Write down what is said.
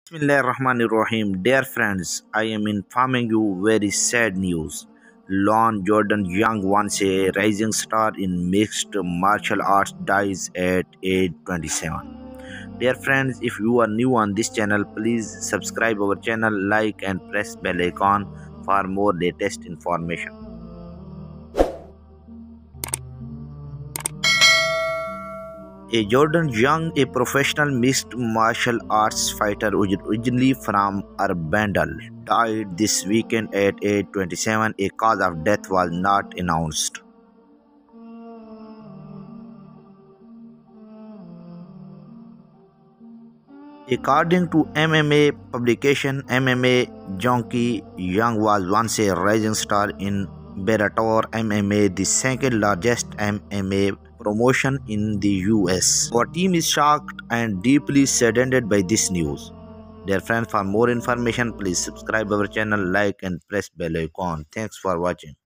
Bismillahirrahmanirrahim. Dear friends, I am informing you very sad news. Lon Jordan Young, once a rising star in mixed martial arts, dies at age 27. Dear friends, if you are new on this channel, please subscribe our channel, like and press bell icon for more latest information. Jordan Young, a professional mixed martial arts fighter originally from Arundel, died this weekend at age 27. A cause of death was not announced. According to MMA publication MMA Junkie, Young was once a rising star in Bellator MMA, the second largest MMA promotion in the US. Our team is shocked and deeply saddened by this news. Dear friends, for more information, please subscribe our channel, like and press bell icon. Thanks for watching.